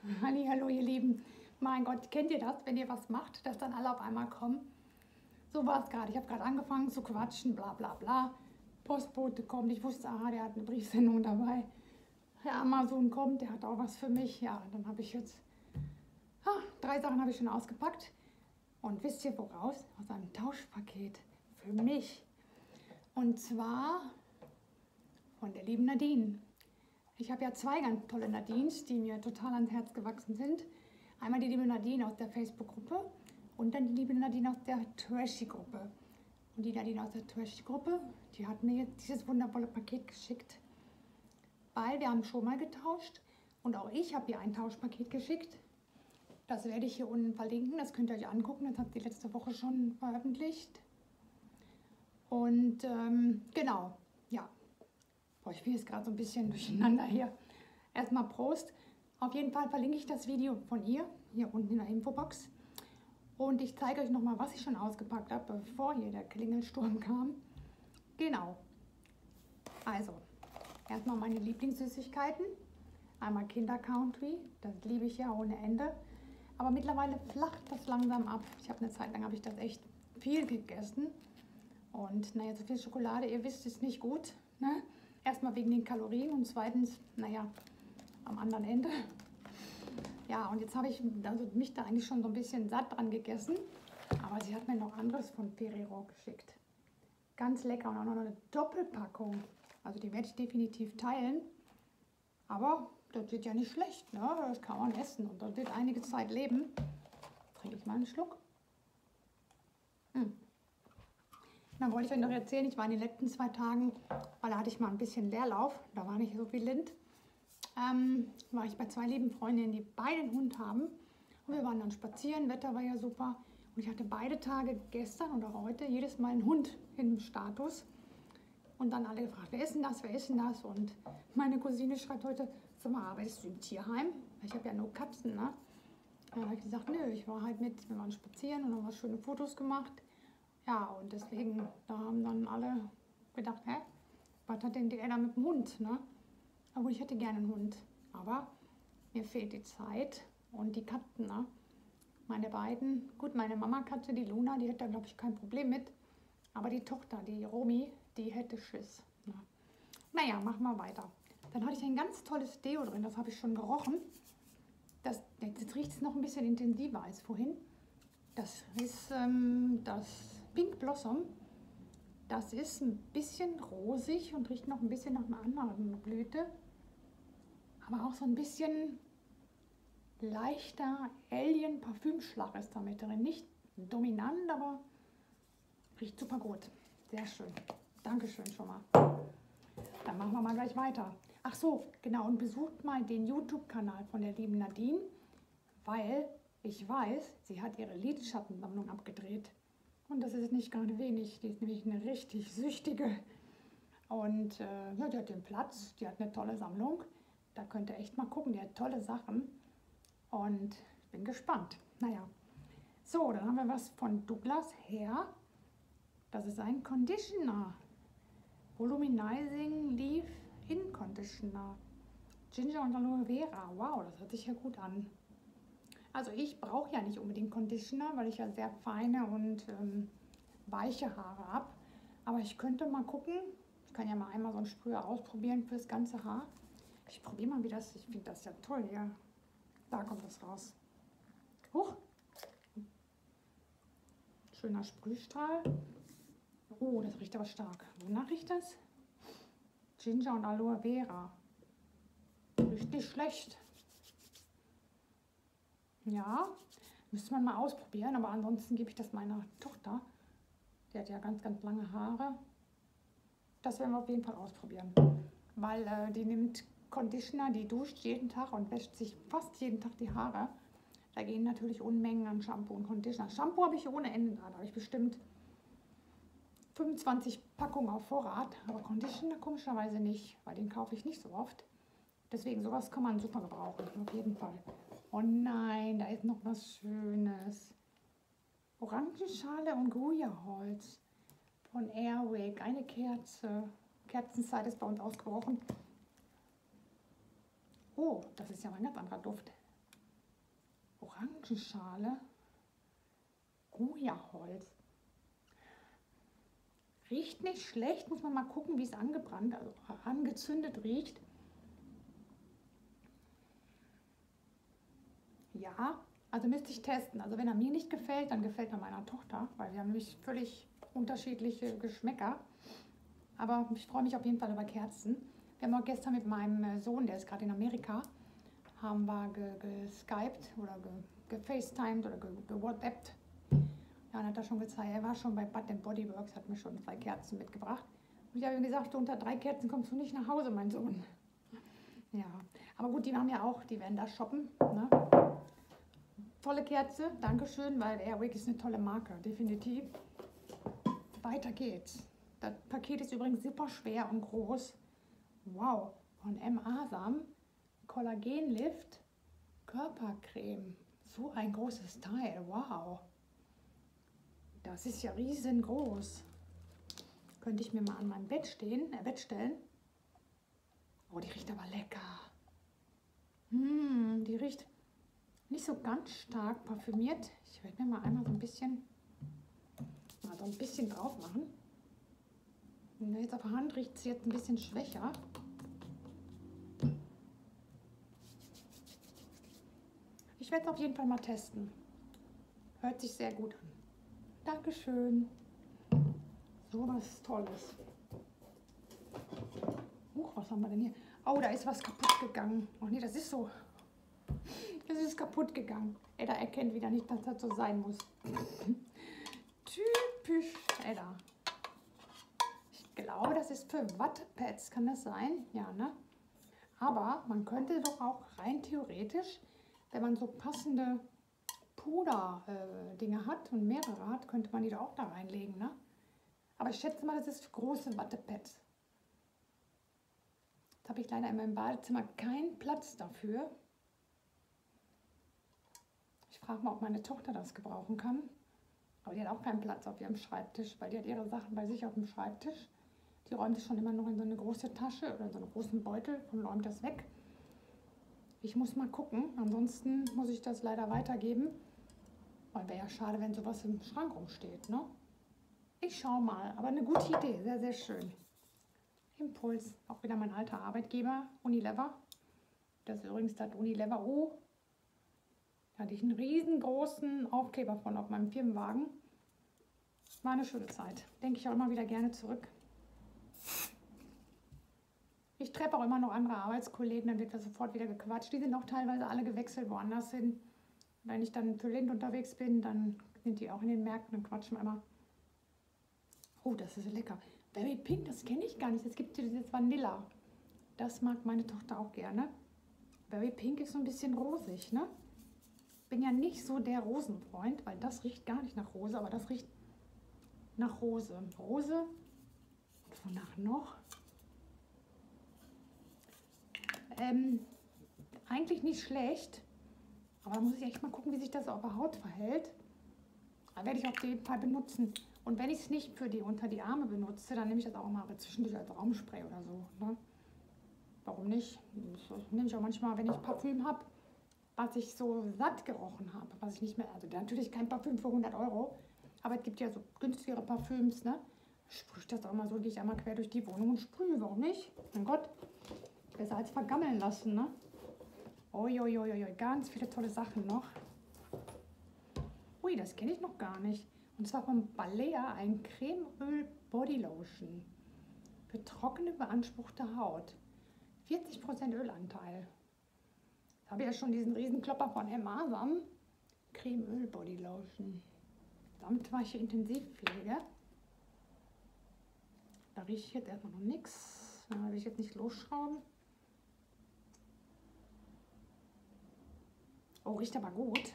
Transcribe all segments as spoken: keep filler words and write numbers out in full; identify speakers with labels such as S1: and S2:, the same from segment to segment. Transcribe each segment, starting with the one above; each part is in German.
S1: Hallihallo, ihr Lieben. Mein Gott, kennt ihr das, wenn ihr was macht, dass dann alle auf einmal kommen? So war es gerade. Ich habe gerade angefangen zu quatschen, bla bla bla. Postbote kommt, ich wusste, aha, der hat eine Briefsendung dabei. Herr Amazon kommt, der hat auch was für mich. Ja, dann habe ich jetzt, ah, drei Sachen habe ich schon ausgepackt. Und wisst ihr woraus? Aus einem Tauschpaket für mich. Und zwar von der lieben Nadine. Ich habe ja zwei ganz tolle Nadines, die mir total ans Herz gewachsen sind. Einmal die liebe Nadine aus der Facebook-Gruppe und dann die liebe Nadine aus der Trashy-Gruppe. Und die Nadine aus der Trashy-Gruppe, die hat mir jetzt dieses wundervolle Paket geschickt. Weil wir haben schon mal getauscht und auch ich habe ihr ein Tauschpaket geschickt. Das werde ich hier unten verlinken, das könnt ihr euch angucken, das hat sie letzte Woche schon veröffentlicht. Und ähm, genau, ja. Boah, ich bin jetzt gerade so ein bisschen durcheinander hier. Erstmal Prost. Auf jeden Fall verlinke ich das Video von ihr, hier unten in der Infobox. Und ich zeige euch nochmal, was ich schon ausgepackt habe, bevor hier der Klingelsturm kam. Genau. Also, erstmal meine Lieblingssüßigkeiten. Einmal Kinder Country, das liebe ich ja ohne Ende. Aber mittlerweile flacht das langsam ab. Ich habe eine Zeit lang, habe ich das echt viel gegessen. Und naja, so viel Schokolade, ihr wisst, ist nicht gut. Ne? Erstmal wegen den Kalorien und zweitens, naja, am anderen Ende. Ja, und jetzt habe ich also mich da eigentlich schon so ein bisschen satt dran gegessen. Aber sie hat mir noch anderes von Ferrero geschickt. Ganz lecker und auch noch eine Doppelpackung. Also die werde ich definitiv teilen. Aber das wird ja nicht schlecht, ne? Das kann man essen und das wird einige Zeit leben. Trinke ich mal einen Schluck. Hm. Dann wollte ich euch noch erzählen, ich war in den letzten zwei Tagen, weil da hatte ich mal ein bisschen Leerlauf, da war nicht so viel Lind, ähm, war ich bei zwei lieben Freundinnen, die beide einen Hund haben. Und wir waren dann spazieren, Wetter war ja super. Und ich hatte beide Tage, gestern und auch heute, jedes Mal einen Hund im Status. Und dann alle gefragt, wer ist denn das, wer ist denn das? Und meine Cousine schreibt heute, sag mal, arbeitest du im Tierheim? Ich habe ja nur Katzen, ne? Dann habe ich gesagt, nö, ich war halt mit, wir waren spazieren und haben was schöne Fotos gemacht. Ja, und deswegen, da haben dann alle gedacht, hä, was hat denn der da mit dem Hund, ne? Aber ich hätte gerne einen Hund, aber mir fehlt die Zeit und die Katzen, ne? Meine beiden, gut, meine Mama-Katze, die Luna, die hätte da, glaube ich, kein Problem mit, aber die Tochter, die Romy, die hätte Schiss. Ne? Naja, machen wir weiter. Dann hatte ich ein ganz tolles Deo drin, das habe ich schon gerochen. Das, jetzt riecht es noch ein bisschen intensiver als vorhin. Das ist ähm, das Pink Blossom. Das ist ein bisschen rosig und riecht noch ein bisschen nach einer anderen Blüte. Aber auch so ein bisschen leichter Alien-Parfümschlag ist da mit drin. Nicht dominant, aber riecht super gut. Sehr schön. Dankeschön schon mal. Dann machen wir mal gleich weiter. Ach so, genau. Und besucht mal den YouTube-Kanal von der lieben Nadine, weil ich weiß, sie hat ihre Lidschattensammlung abgedreht. Und das ist nicht gerade wenig. Die ist nämlich eine richtig süchtige. Und äh, ja, die hat den Platz, die hat eine tolle Sammlung. Da könnt ihr echt mal gucken, die hat tolle Sachen. Und ich bin gespannt. Naja, so, dann haben wir was von Douglas Hair. Das ist ein Conditioner. Volumizing Leave-In Conditioner. Ginger und Aloe Vera. Wow, das hört sich ja gut an. Also ich brauche ja nicht unbedingt Conditioner, weil ich ja sehr feine und ähm, weiche Haare habe. Aber ich könnte mal gucken, ich kann ja mal einmal so einen Sprüher ausprobieren für das ganze Haar. Ich probiere mal, wie das, ich finde das ja toll, ja. Da kommt das raus. Huch. Schöner Sprühstrahl. Oh, das riecht aber stark. Wonach riecht das? Ginger und Aloe Vera. Riecht nicht schlecht. Ja, müsste man mal ausprobieren, aber ansonsten gebe ich das meiner Tochter. Die hat ja ganz, ganz lange Haare. Das werden wir auf jeden Fall ausprobieren, weil äh, die nimmt Conditioner, die duscht jeden Tag und wäscht sich fast jeden Tag die Haare. Da gehen natürlich Unmengen an Shampoo und Conditioner. Shampoo habe ich ohne Ende da, da habe ich bestimmt fünfundzwanzig Packungen auf Vorrat, aber Conditioner komischerweise nicht, weil den kaufe ich nicht so oft. Deswegen, sowas kann man super gebrauchen, auf jeden Fall. Oh nein, da ist noch was Schönes. Orangenschale und Guja-Holz von Airwick. Eine Kerze. Kerzenzeit ist bei uns ausgebrochen. Oh, das ist ja mal ein ganz anderer Duft. Birkenschale. Goja-Holz. Riecht nicht schlecht, muss man mal gucken, wie es angebrannt, also angezündet riecht. Ja, also müsste ich testen. Also wenn er mir nicht gefällt, dann gefällt er meiner Tochter, weil wir haben nämlich völlig unterschiedliche Geschmäcker. Aber ich freue mich auf jeden Fall über Kerzen. Wir haben auch gestern mit meinem Sohn, der ist gerade in Amerika, haben wir geskypt oder gefacetimed oder gewhatsappt. Ja, dann hat er schon gezeigt, er war schon bei Bath and Body Works, hat mir schon zwei Kerzen mitgebracht. Und ich habe ihm gesagt, unter drei Kerzen kommst du nicht nach Hause, mein Sohn. Ja, aber gut, die haben ja auch, die werden da shoppen. Ne? Tolle Kerze, Dankeschön, weil Airwick ist eine tolle Marke, definitiv. Weiter geht's. Das Paket ist übrigens super schwer und groß. Wow, von M. Asam, Kollagenlift, Körpercreme. So ein großes Teil, wow. Das ist ja riesengroß. Könnte ich mir mal an mein Bett stehen, äh, Bett stellen. Oh, die riecht aber lecker. Hm, die riecht nicht so ganz stark parfümiert. Ich werde mir mal einmal so ein bisschen, mal so ein bisschen drauf machen. Und jetzt auf der Hand riecht sie jetzt ein bisschen schwächer. Ich werde es auf jeden Fall mal testen. Hört sich sehr gut an. Dankeschön. So was Tolles. Huch, was haben wir denn hier? Oh, da ist was kaputt gegangen. Oh nee, das ist so. Das ist kaputt gegangen. Edda erkennt wieder nicht, dass das so sein muss. Typisch Edda. Ich glaube, das ist für Wattepads. Kann das sein? Ja, ne? Aber man könnte doch auch rein theoretisch, wenn man so passende Puder-Dinge äh, hat und mehrere hat, könnte man die da auch da reinlegen, ne? Aber ich schätze mal, das ist für große Wattepads. Jetzt habe ich leider in meinem Badezimmer keinen Platz dafür. Ich frage mal, ob meine Tochter das gebrauchen kann. Aber die hat auch keinen Platz auf ihrem Schreibtisch, weil die hat ihre Sachen bei sich auf dem Schreibtisch. Die räumt es schon immer noch in so eine große Tasche oder in so einen großen Beutel und räumt das weg. Ich muss mal gucken, ansonsten muss ich das leider weitergeben. Weil wäre ja schade, wenn sowas im Schrank rumsteht, ne? Ich schaue mal, aber eine gute Idee, sehr, sehr schön. Impuls, auch wieder mein alter Arbeitgeber, Unilever. Das ist übrigens das Unilever O. Da hatte ich einen riesengroßen Aufkleber von auf meinem Firmenwagen. War eine schöne Zeit. Denke ich auch immer wieder gerne zurück. Ich treffe auch immer noch andere Arbeitskollegen, dann wird da sofort wieder gequatscht. Die sind auch teilweise alle gewechselt woanders hin. Wenn ich dann für Lind unterwegs bin, dann sind die auch in den Märkten und quatschen wir immer. Oh, das ist lecker. Berry Pink, das kenne ich gar nicht. Es gibt dieses Vanilla. Das mag meine Tochter auch gerne. Berry Pink ist so ein bisschen rosig, ne? Bin ja nicht so der Rosenfreund, weil das riecht gar nicht nach Rose, aber das riecht nach Rose. Rose und wonach noch? Ähm, eigentlich nicht schlecht, aber da muss ich echt mal gucken, wie sich das auf der Haut verhält. Da werde ich auf jeden Fall benutzen. Und wenn ich es nicht für die unter die Arme benutze, dann nehme ich das auch mal zwischendurch als Raumspray oder so. Ne? Warum nicht? Das nehme ich auch manchmal, wenn ich Parfüm habe, was ich so satt gerochen habe, was ich nicht mehr, also natürlich kein Parfüm für hundert Euro, aber es gibt ja so günstigere Parfüms, ne? Sprühe ich das auch mal so, gehe ich einmal quer durch die Wohnung und sprühe, warum nicht? Mein Gott, besser als vergammeln lassen, ne? Uiuiuiui, ganz viele tolle Sachen noch. Ui, das kenne ich noch gar nicht. Und zwar von Balea ein Cremeöl Bodylotion für trockene, beanspruchte Haut. vierzig Prozent Ölanteil. Da habe ich ja schon diesen Riesenklopper von M. Asam. Cremeöl Bodylotion. Samtweiche Intensivpflege. Da rieche ich jetzt erstmal noch nichts. Da will ich jetzt nicht losschrauben. Oh, riecht aber gut.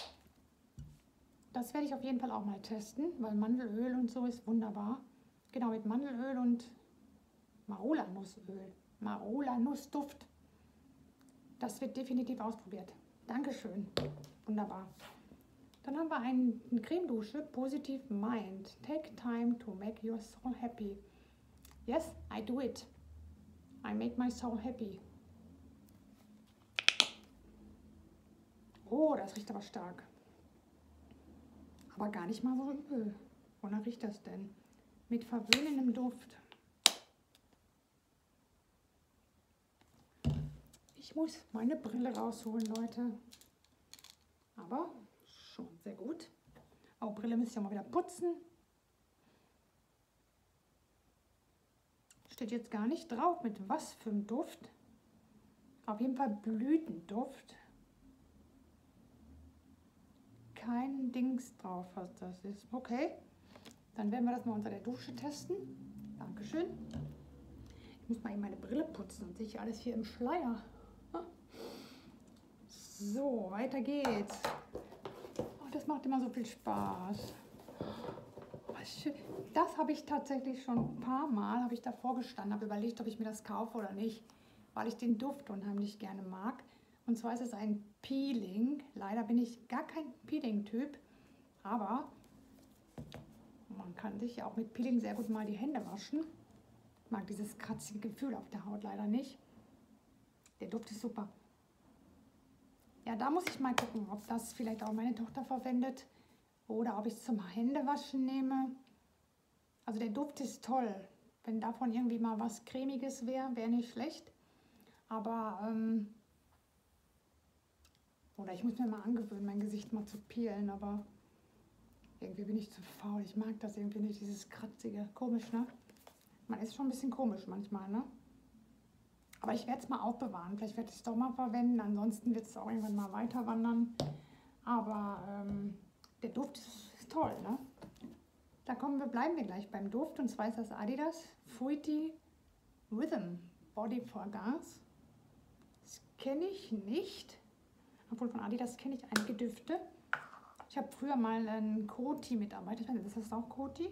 S1: Das werde ich auf jeden Fall auch mal testen, weil Mandelöl und so ist wunderbar. Genau, mit Mandelöl und Marula-Nussöl. Marula-Nussduft. Das wird definitiv ausprobiert. Dankeschön. Wunderbar. Dann haben wir einen, eine Cremedusche, Positive Mind. Take time to make your soul happy. Yes, I do it. I make my soul happy. Oh, das riecht aber stark. Aber gar nicht mal so übel. Wonach riecht das denn? Mit verwöhnendem Duft. Ich muss meine Brille rausholen, Leute. Aber schon sehr gut. Auch Brille müsste ich ja mal wieder putzen. Steht jetzt gar nicht drauf, mit was für einem Duft. Auf jeden Fall Blütenduft. Kein Dings drauf, was das ist. Okay, dann werden wir das mal unter der Dusche testen. Dankeschön. Ich muss mal eben meine Brille putzen und sehe ich alles hier im Schleier. So, weiter geht's. Oh, das macht immer so viel Spaß. Das habe ich tatsächlich schon ein paar Mal, habe ich davor gestanden, habe überlegt, ob ich mir das kaufe oder nicht, weil ich den Duft unheimlich gerne mag. Und zwar ist es ein Peeling. Leider bin ich gar kein Peeling-Typ, aber man kann sich ja auch mit Peeling sehr gut mal die Hände waschen. Ich mag dieses kratzige Gefühl auf der Haut leider nicht. Der Duft ist super. Ja, da muss ich mal gucken, ob das vielleicht auch meine Tochter verwendet oder ob ich es zum Händewaschen nehme. Also der Duft ist toll. Wenn davon irgendwie mal was Cremiges wäre, wäre nicht schlecht. Aber, ähm, oder ich muss mir mal angewöhnen, mein Gesicht mal zu peelen, aber irgendwie bin ich zu faul. Ich mag das irgendwie nicht, dieses kratzige. Komisch, ne? Man ist schon ein bisschen komisch manchmal, ne? Aber ich werde es mal aufbewahren. Vielleicht werde ich es doch mal verwenden. Ansonsten wird es auch irgendwann mal weiter wandern. Aber ähm, der Duft ist, ist toll, ne? Da kommen wir, bleiben wir gleich beim Duft. Und zwar ist das Adidas Fruity Rhythm Body for Gas. Das kenne ich nicht. Obwohl von Adidas kenne ich einige Düfte. Ich habe früher mal ein Coty mitarbetet. Ist das auch Coty?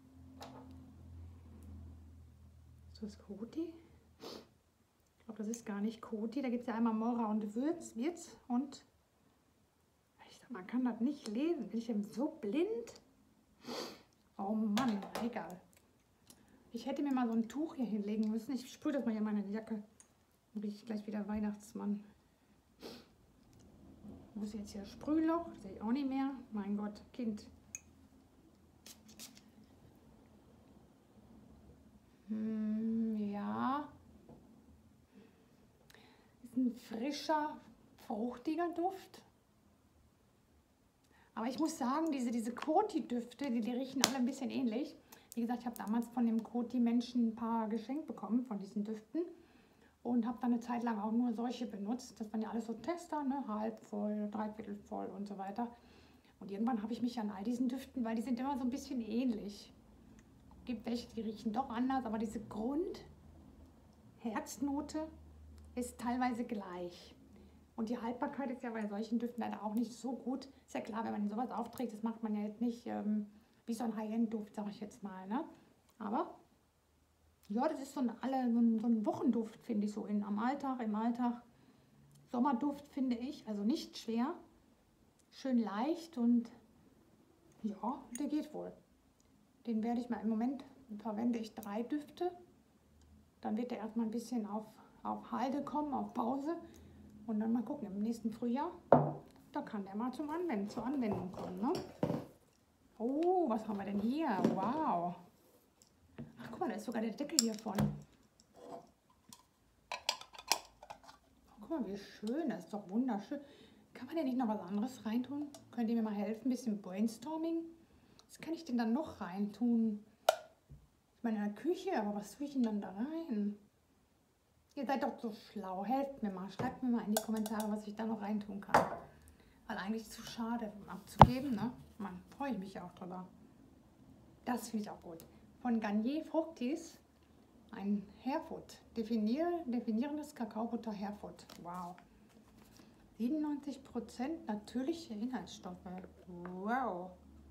S1: Ist das Coty? Ich glaube, das ist gar nicht Coty. Da gibt es ja einmal Mora und Würz, Wirz und ich sag, man kann das nicht lesen. Bin ich eben so blind? Oh Mann, egal. Ich hätte mir mal so ein Tuch hier hinlegen müssen. Ich sprühe das mal hier in meine Jacke. Dann rieche ich gleich wieder Weihnachtsmann. Wo ist jetzt hier Sprühloch? Sehe ich auch nicht mehr. Mein Gott, Kind. Hm, ja. Ist ein frischer, fruchtiger Duft. Aber ich muss sagen, diese, diese Coty-Düfte, die, die riechen alle ein bisschen ähnlich. Wie gesagt, ich habe damals von dem Coty-Menschen ein paar geschenkt bekommen, von diesen Düften. Und habe dann eine Zeit lang auch nur solche benutzt. Das waren ja alles so Tester, ne? Halb voll, dreiviertel voll und so weiter. Und irgendwann habe ich mich an all diesen Düften, weil die sind immer so ein bisschen ähnlich. Es gibt welche, die riechen doch anders, aber diese Grundherznote ist teilweise gleich. Und die Haltbarkeit ist ja bei solchen Düften leider auch nicht so gut. Ist ja klar, wenn man sowas aufträgt, das macht man ja jetzt nicht ähm, wie so ein High-End-Duft, sage ich jetzt mal. Ne? Aber ja, das ist so ein, alle, so ein, so ein Wochenduft, finde ich, so in, am Alltag, im Alltag. Sommerduft, finde ich, also nicht schwer, schön leicht und ja, der geht wohl. Den werde ich mal, im Moment verwende ich drei Düfte. Dann wird der erstmal ein bisschen auf, auf Halde kommen, auf Pause. Und dann mal gucken, im nächsten Frühjahr, da kann der mal zum Anwenden, zur Anwendung kommen. Ne? Oh, was haben wir denn hier? Wow. Ach, guck mal, da ist sogar der Deckel hier von. Oh, guck mal, wie schön, das ist doch wunderschön. Kann man denn nicht noch was anderes reintun? Könnt ihr mir mal helfen, ein bisschen Brainstorming? Was kann ich denn dann noch reintun? Ich meine, in der Küche, aber was tue ich denn dann da rein? Ihr seid doch so schlau, helft mir mal, schreibt mir mal in die Kommentare, was ich da noch reintun kann. Weil eigentlich zu schade, um abzugeben, ne? Man, freue ich mich ja auch drüber. Das finde ich auch gut. Von Garnier Fructis, ein Hairfood, Definier, definierendes Kakaobutter Hairfood. Wow. siebenundneunzig Prozent natürliche Inhaltsstoffe. Wow.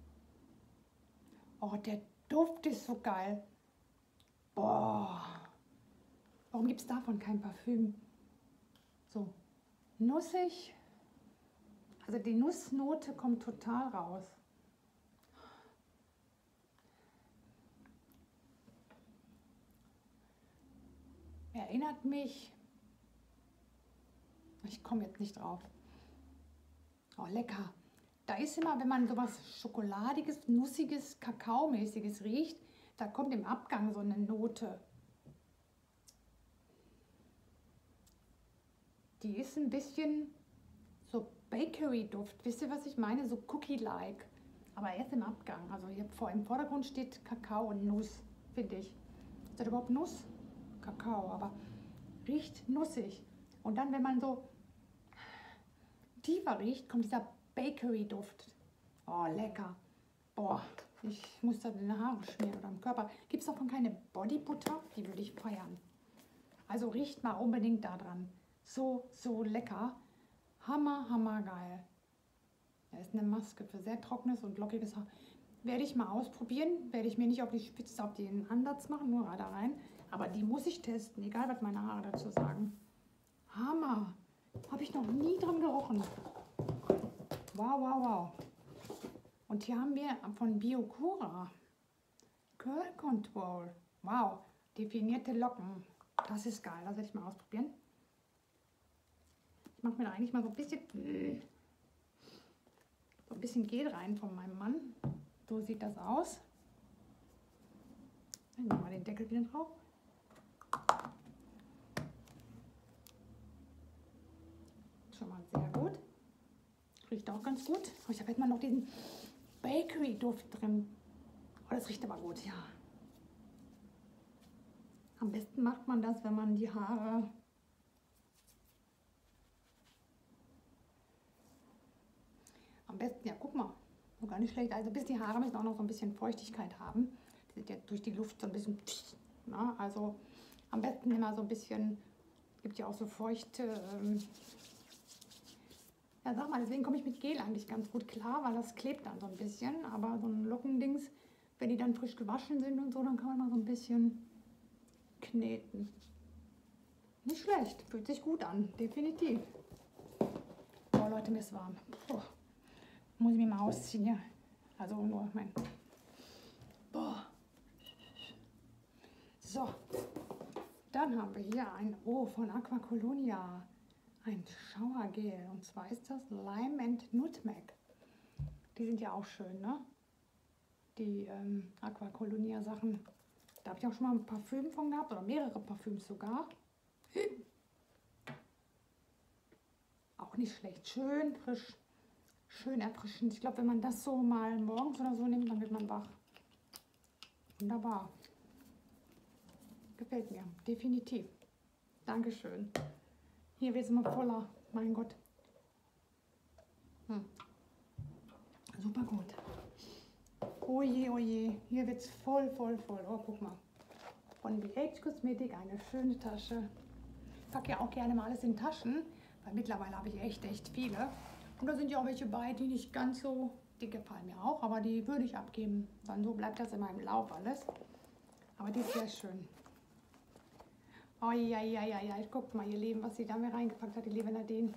S1: Oh, der Duft ist so geil. Boah. Warum gibt es davon kein Parfüm? So, nussig. Also die Nussnote kommt total raus. Erinnert mich, ich komme jetzt nicht drauf. Oh, lecker. Da ist immer, wenn man sowas Schokoladiges, Nussiges, Kakaomäßiges riecht, da kommt im Abgang so eine Note. Die ist ein bisschen so Bakery-Duft. Wisst ihr, was ich meine? So Cookie-like. Aber erst im Abgang. Also hier vor, im Vordergrund steht Kakao und Nuss, finde ich. Ist das überhaupt Nuss? Kakao, aber riecht nussig. Und dann, wenn man so tiefer riecht, kommt dieser Bakery-Duft. Oh, lecker. Boah, ich muss das in die Haare schmieren oder im Körper. Gibt es davon keine Bodybutter? Die würde ich feiern. Also riecht mal unbedingt da dran. So, so lecker. Hammer, hammer geil. Da ist eine Maske für sehr trockenes und lockiges Haar. Werde ich mal ausprobieren. Werde ich mir nicht auf die Spitze, auf den Ansatz machen, nur da rein. Aber die muss ich testen, egal was meine Haare dazu sagen. Hammer. Habe ich noch nie dran gerochen. Wow, wow, wow. Und hier haben wir von Biocura Curl Control. Wow, definierte Locken. Das ist geil, das werde ich mal ausprobieren. Ich mache mir da eigentlich mal so ein bisschen so ein bisschen Gel rein von meinem Mann. So sieht das aus. Dann nehmen wir den Deckel wieder drauf. Schon mal sehr gut. Riecht auch ganz gut. Oh, ich habe jetzt mal noch diesen Bakery-Duft drin. Oh, das riecht aber gut, ja. Am besten macht man das, wenn man die Haare am besten, ja, guck mal, so gar nicht schlecht. Also bis die Haare müssen auch noch so ein bisschen Feuchtigkeit haben. Die sind ja durch die Luft so ein bisschen, na, also am besten immer so ein bisschen, gibt ja auch so feuchte, ähm, ja, sag mal, deswegen komme ich mit Gel eigentlich ganz gut klar, weil das klebt dann so ein bisschen. Aber so ein Lockendings, wenn die dann frisch gewaschen sind und so, dann kann man mal so ein bisschen kneten. Nicht schlecht, fühlt sich gut an, definitiv. Oh Leute, mir ist warm. Puh. Muss ich mich mal ausziehen hier. Also nur mein... Boah. So, dann haben wir hier ein, oh, von Aquacolonia. Ein Schauergel, und zwar ist das Lime and Nutmeg. Die sind ja auch schön, ne? Die ähm, Aquacolonia Sachen. Da habe ich auch schon mal ein Parfüm von gehabt, oder mehrere Parfüms sogar. Auch nicht schlecht, schön frisch, schön erfrischend. Ich glaube, wenn man das so mal morgens oder so nimmt, dann wird man wach. Wunderbar. Gefällt mir, definitiv. Dankeschön. Hier wird es immer voller, mein Gott. Hm. Super gut. Oje, oje, hier wird es voll, voll, voll. Oh, guck mal. Von B H Kosmetik eine schöne Tasche. Ich packe ja auch gerne mal alles in Taschen, weil mittlerweile habe ich echt, echt viele. Und da sind ja auch welche bei, die nicht ganz so, die gefallen mir auch, aber die würde ich abgeben. Dann so bleibt das in meinem Lauf alles. Aber die ist sehr schön. Oh ja, ja, ja, ja, guckt mal, ihr Lieben, was sie da mir reingepackt hat, die liebe Nadine.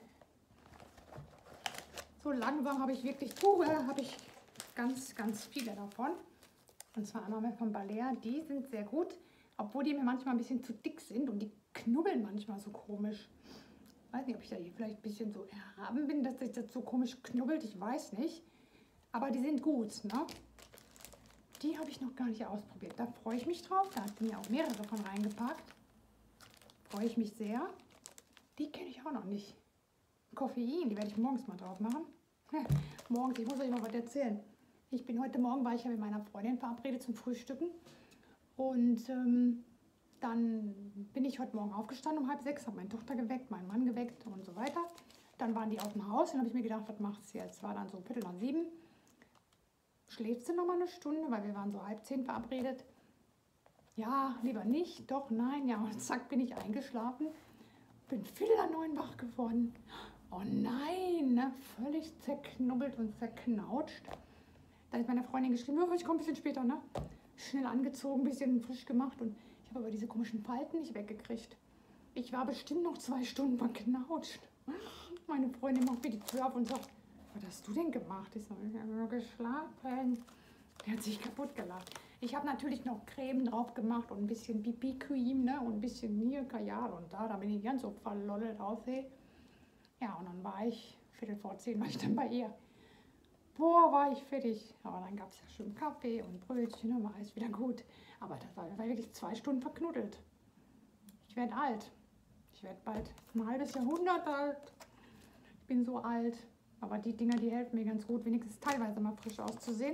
S1: So langsam habe ich wirklich, uh, habe ich ganz, ganz viele davon. Und zwar einmal mehr von Balea, die sind sehr gut, obwohl die mir manchmal ein bisschen zu dick sind und die knubbeln manchmal so komisch. Ich weiß nicht, ob ich da hier vielleicht ein bisschen so erhaben bin, dass sich das so komisch knubbelt, ich weiß nicht. Aber die sind gut, ne? Die habe ich noch gar nicht ausprobiert, da freue ich mich drauf, da hat sie mir auch mehrere von reingepackt. Freue ich mich sehr. Die kenne ich auch noch nicht. Koffein, die werde ich morgens mal drauf machen. Morgens, ich muss euch noch was erzählen. Ich bin heute Morgen, war ich ja mit meiner Freundin verabredet zum Frühstücken. Und ähm, dann bin ich heute Morgen aufgestanden um halb sechs, habe meine Tochter geweckt, meinen Mann geweckt und so weiter. Dann waren die aus dem Haus und dann habe ich mir gedacht, was macht sie jetzt? War dann so Viertel nach sieben. Schläft sie noch mal eine Stunde, weil wir waren so halb zehn verabredet. Ja, lieber nicht, doch, nein, ja, und zack, bin ich eingeschlafen. Bin Viertel nach neun wach geworden. Oh nein, ne? Völlig zerknubbelt und zerknautscht. Dann ist meine Freundin geschrieben, oh, ich komme ein bisschen später, ne? Schnell angezogen, ein bisschen frisch gemacht und ich habe aber diese komischen Falten nicht weggekriegt. Ich war bestimmt noch zwei Stunden verknautscht. Meine Freundin macht mir die Tür auf und sagt, was hast du denn gemacht? Ich sage, ich habe nur geschlafen. Die hat sich kaputt gelacht. Ich habe natürlich noch Creme drauf gemacht und ein bisschen B B-Cream, ne? Und ein bisschen hier, Kajal und da, damit ich ganz so verloddelt aussehe. Ja, und dann war ich Viertel vor zehn war ich dann bei ihr. Boah, war ich fertig. Aber dann gab es ja schön Kaffee und Brötchen und war alles wieder gut. Aber das war, war wirklich zwei Stunden verknuddelt. Ich werde alt. Ich werde bald ein halbes Jahrhundert alt. Ich bin so alt. Aber die Dinger, die helfen mir ganz gut, wenigstens teilweise mal frisch auszusehen.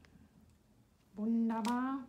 S1: Wunderbar.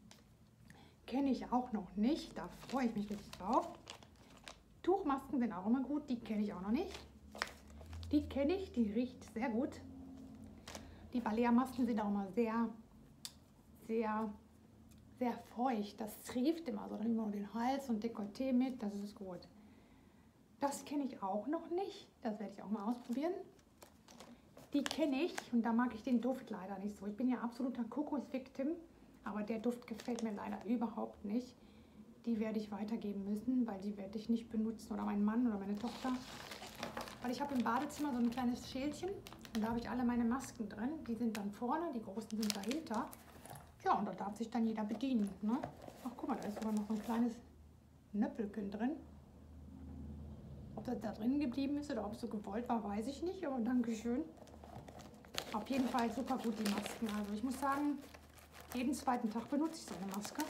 S1: Kenne ich auch noch nicht. Da freue ich mich richtig drauf. Tuchmasken sind auch immer gut. Die kenne ich auch noch nicht. Die kenne ich. Die riecht sehr gut. Die Balea-Masken sind auch immer sehr, sehr, sehr feucht. Das trieft immer so. Dann immer nur den Hals und Dekolleté mit. Das ist gut. Das kenne ich auch noch nicht. Das werde ich auch mal ausprobieren. Die kenne ich und da mag ich den Duft leider nicht so. Ich bin ja absoluter Kokos-Victim, aber der Duft gefällt mir leider überhaupt nicht. Die werde ich weitergeben müssen, weil die werde ich nicht benutzen. Oder mein Mann oder meine Tochter. Weil ich habe im Badezimmer so ein kleines Schälchen und da habe ich alle meine Masken drin. Die sind dann vorne, die großen sind dahinter. Ja, und da darf sich dann jeder bedienen. Ne? Ach, guck mal, da ist sogar noch so ein kleines Nöppelchen drin. Ob das da drin geblieben ist oder ob es so gewollt war, weiß ich nicht. Aber Dankeschön. Auf jeden Fall super gut die Masken. Also ich muss sagen, jeden zweiten Tag benutze ich so eine Maske.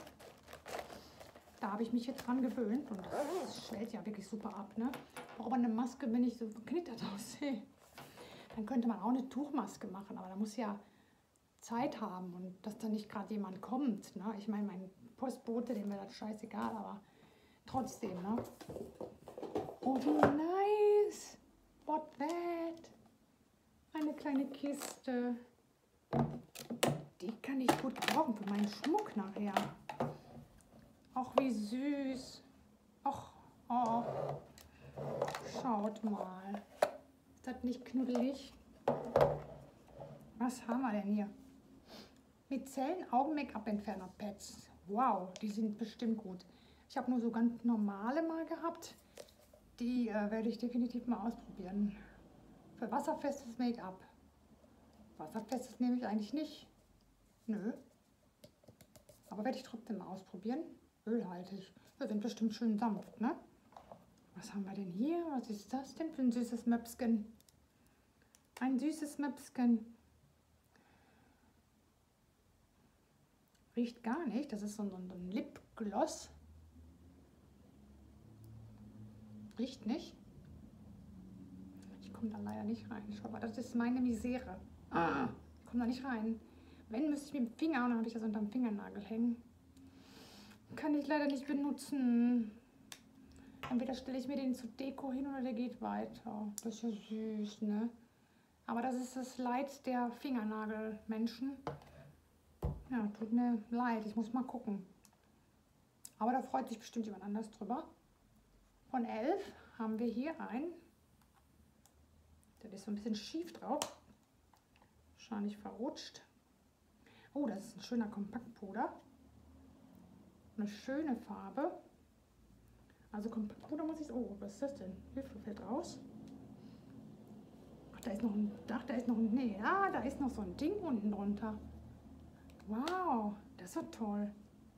S1: Da habe ich mich jetzt dran gewöhnt und das schwellt ja wirklich super ab. Ne? Auch aber eine Maske, wenn ich so verknittert aussehe, dann könnte man auch eine Tuchmaske machen. Aber da muss ja Zeit haben und dass dann nicht gerade jemand kommt. Ne? Ich meine, mein Postbote, dem wäre das scheißegal, aber trotzdem. Ne? Oh, wie nice! What that? Eine kleine Kiste. Die kann ich gut brauchen für meinen Schmuck nachher. Ach, wie süß. Ach, oh. Schaut mal. Ist das nicht knuddelig? Was haben wir denn hier? Mizellen Augen-Make-up-Entferner-Pads. Wow, die sind bestimmt gut. Ich habe nur so ganz normale mal gehabt. Die äh, werde ich definitiv mal ausprobieren. Für wasserfestes Make-up. Wasserfestes nehme ich eigentlich nicht. Nö. Aber werde ich trotzdem mal ausprobieren. Ölhaltig. Wir sind bestimmt schön sanft, ne? Was haben wir denn hier? Was ist das denn für ein süßes Möpsken? Ein süßes Möpsken. Riecht gar nicht. Das ist so ein, so ein Lipgloss. Riecht nicht. Ich komme da leider nicht rein. Schau mal, das ist meine Misere. Ah. Ich komme da nicht rein. Wenn, müsste ich mit dem Finger, und dann habe ich das unter dem Fingernagel hängen. Kann ich leider nicht benutzen. Entweder stelle ich mir den zur Deko hin oder der geht weiter. Das ist ja süß, ne? Aber das ist das Leid der Fingernagelmenschen. Ja, tut mir leid. Ich muss mal gucken. Aber da freut sich bestimmt jemand anders drüber. Von elf haben wir hier einen. Der ist so ein bisschen schief drauf. Wahrscheinlich verrutscht. Oh, das ist ein schöner Kompaktpuder. Eine schöne Farbe. Also Kompaktpuder muss ich... Oh, was ist das denn? Hilfe, fällt raus. Ach, da ist noch ein... Ach, da ist noch ein... Nee, ja, da ist noch so ein Ding unten drunter. Wow, das ist toll.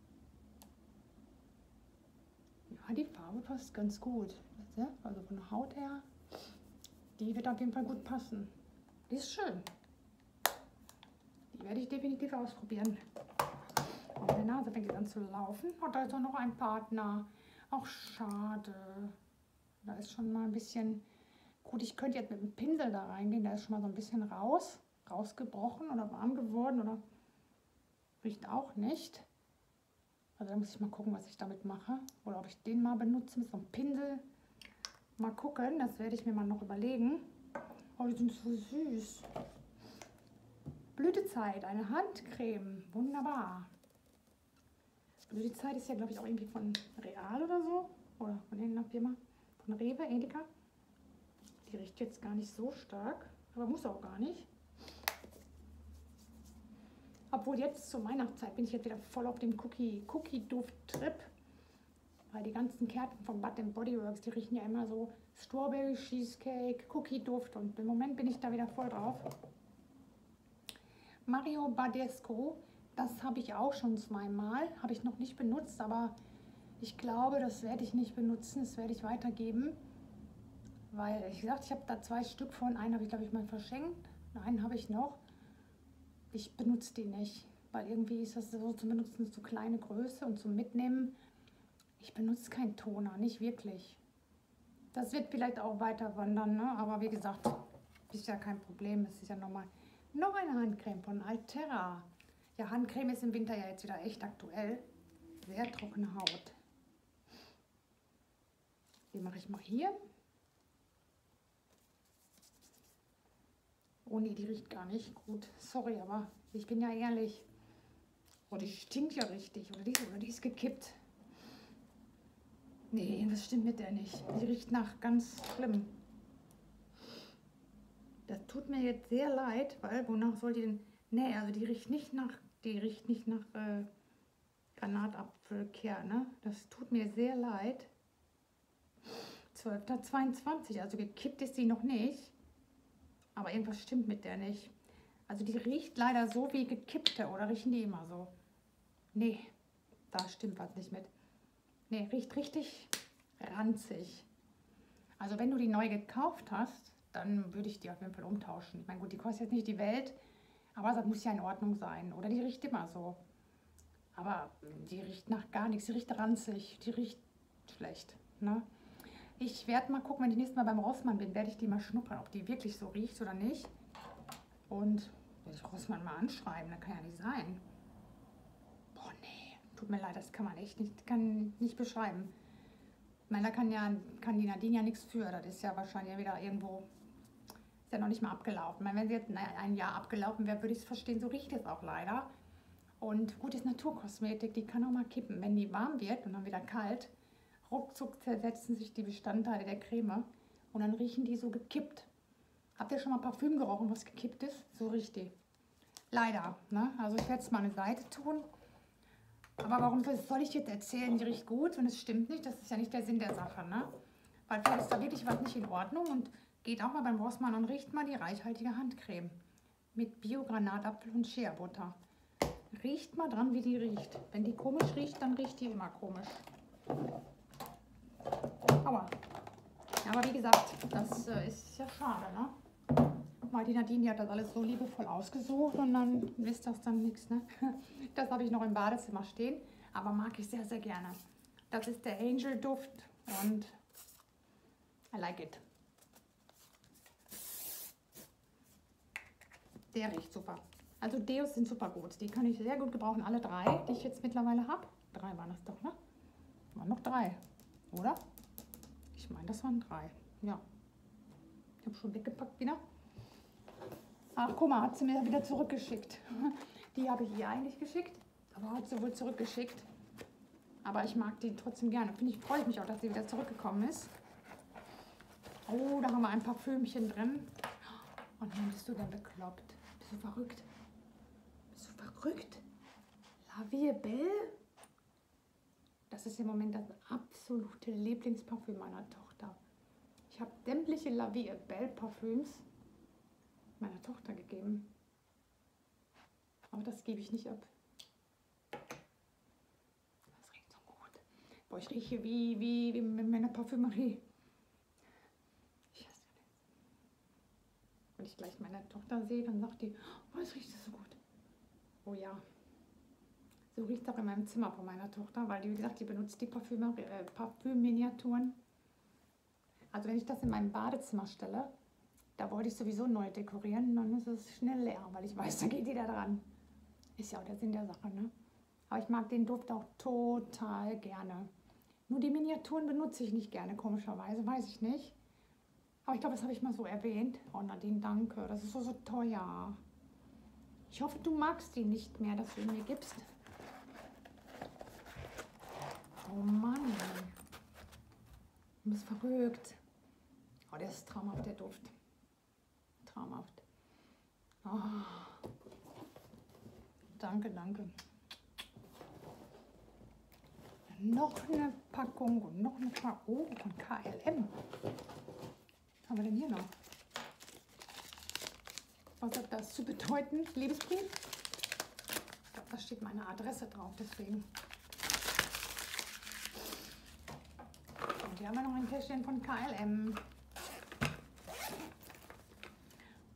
S1: Ja, die Farbe passt ganz gut. Also von der Haut her, die wird auf jeden Fall gut passen. Die ist schön. Die werde ich definitiv ausprobieren. Und meine Nase fängt jetzt an zu laufen. Und da ist auch noch ein Partner. Auch schade. Da ist schon mal ein bisschen... Gut, ich könnte jetzt mit dem Pinsel da reingehen. Der ist schon mal so ein bisschen raus. Rausgebrochen oder warm geworden. Oder riecht auch nicht. Also da muss ich mal gucken, was ich damit mache. Oder ob ich den mal benutze mit so einem Pinsel. Mal gucken, das werde ich mir mal noch überlegen. Oh, die sind so süß. Blütezeit, eine Handcreme. Wunderbar. Blütezeit ist ja, glaube ich, auch irgendwie von Real oder so. Oder von irgendeiner Firma. Von Rewe, Edeka. Die riecht jetzt gar nicht so stark. Aber muss auch gar nicht. Obwohl jetzt zur Weihnachtszeit bin ich jetzt wieder voll auf dem Cookie-Duft-Trip. Weil die ganzen Kerzen von Bath and Body Works, die riechen ja immer so Strawberry Cheesecake, Cookie-Duft. Und im Moment bin ich da wieder voll drauf. Mario Badescu, das habe ich auch schon zweimal. Habe ich noch nicht benutzt, aber ich glaube, das werde ich nicht benutzen. Das werde ich weitergeben. Weil, ich gesagt, ich habe da zwei Stück von. Einen habe ich, glaube ich, mal verschenkt. Einen habe ich noch. Ich benutze die nicht, weil irgendwie ist das so zum Benutzen so kleine Größe und zum Mitnehmen. Ich benutze keinen Toner, nicht wirklich. Das wird vielleicht auch weiter wandern, ne? Aber wie gesagt, ist ja kein Problem. Es ist ja nochmal noch eine Handcreme von Altera. Ja, Handcreme ist im Winter ja jetzt wieder echt aktuell. Sehr trockene Haut. Die mache ich mal hier. Oh nee, die riecht gar nicht gut. Sorry, aber ich bin ja ehrlich. Oh, die stinkt ja richtig. Oder die, oder die ist gekippt. Nee, das stimmt mit der nicht. Die riecht nach ganz schlimm. Das tut mir jetzt sehr leid, weil wonach soll die denn... Nee, also die riecht nicht nach... Die riecht nicht nach äh, Granatapfelkern, ne? Das tut mir sehr leid. zwölfter zweiundzwanzig, also gekippt ist sie noch nicht. Aber irgendwas stimmt mit der nicht. Also die riecht leider so wie gekippte, oder riechen die immer so? Nee, da stimmt was nicht mit. Nee, riecht richtig ranzig. Also wenn du die neu gekauft hast, dann würde ich die auf jeden Fall umtauschen. Ich meine, gut, die kostet jetzt nicht die Welt, aber das muss ja in Ordnung sein. Oder die riecht immer so. Aber die riecht nach gar nichts, die riecht ranzig, die riecht schlecht. Ne? Ich werde mal gucken, wenn ich nächstes Mal beim Rossmann bin, werde ich die mal schnuppern, ob die wirklich so riecht oder nicht. Und werde ich Rossmann mal anschreiben, das kann ja nicht sein. Boah, nee, tut mir leid, das kann man echt nicht, kann nicht beschreiben. Ich meine, da kann, ja, kann die Nadine ja nichts für, das ist ja wahrscheinlich wieder irgendwo, ist ja noch nicht mal abgelaufen. Ich meine, wenn sie jetzt ein Jahr abgelaufen wäre, würde ich es verstehen, so riecht es auch leider. Und gut ist Naturkosmetik, die kann auch mal kippen. Wenn die warm wird und dann wieder kalt, ruckzuck zersetzen sich die Bestandteile der Creme und dann riechen die so gekippt. Habt ihr schon mal Parfüm gerochen, was gekippt ist? So richtig. Leider, ne? Also ich werde es mal eine Seite tun. Aber warum soll ich jetzt erzählen, die riecht gut und es stimmt nicht? Das ist ja nicht der Sinn der Sache, ne? Weil vielleicht ist da wirklich was nicht in Ordnung und geht auch mal beim Rossmann und riecht mal die reichhaltige Handcreme mit Bio-Granatapfel und Shea-Butter. Riecht mal dran, wie die riecht. Wenn die komisch riecht, dann riecht die immer komisch. Aber, aber wie gesagt, das äh, ist ja schade, ne? Weil die Nadine, die hat das alles so liebevoll ausgesucht und dann ist das dann nichts, ne? Das habe ich noch im Badezimmer stehen, aber mag ich sehr, sehr gerne. Das ist der Angel Duft und I like it. Der riecht super. Also Deos sind super gut. Die kann ich sehr gut gebrauchen, alle drei, die ich jetzt mittlerweile habe. Drei waren das doch, ne? Waren noch drei, oder? Ich meine, das waren drei. Ja. Ich habe schon weggepackt wieder. Ach, guck mal, hat sie mir wieder zurückgeschickt. Die habe ich ihr eigentlich geschickt, aber hat sie wohl zurückgeschickt. Aber ich mag die trotzdem gerne. Finde ich, freue ich mich auch, dass sie wieder zurückgekommen ist. Oh, da haben wir ein Parfümchen drin. Und wann bist du denn bekloppt? Bist du verrückt? Bist du verrückt? La Vie Belle? Das ist im Moment das absolute Lieblingsparfüm meiner Tochter. Ich habe sämtliche La Vie Belle Parfüms meiner Tochter gegeben. Aber das gebe ich nicht ab. Das riecht so gut. Boah, ich rieche wie, wie, wie in meiner Parfümerie. Ich hasse das. Wenn ich gleich meine Tochter sehe, dann sagt die, oh, es riecht so gut. Oh ja. So riecht es auch in meinem Zimmer von meiner Tochter, weil die, wie gesagt, die benutzt die Parfümer, äh, Parfümminiaturen. Also wenn ich das in meinem Badezimmer stelle, da wollte ich sowieso neu dekorieren, dann ist es schnell leer, weil ich weiß, da geht die da dran. Ist ja auch der Sinn der Sache, ne? Aber ich mag den Duft auch total gerne. Nur die Miniaturen benutze ich nicht gerne, komischerweise, weiß ich nicht. Aber ich glaube, das habe ich mal so erwähnt. Oh Nadine, danke, das ist so, so teuer. Ich hoffe, du magst die nicht mehr, dass du ihn mir gibst. Oh Mann, du bist verrückt. Oh, der ist traumhaft, der Duft. Traumhaft. Oh. Danke, danke. Noch eine Packung und noch eine Packung oh, von K L M. Was haben wir denn hier noch? Was hat das zu bedeuten? Liebesbrief? Ich glaube, da steht meine Adresse drauf, deswegen. Und hier haben wir noch ein Täschchen von K L M.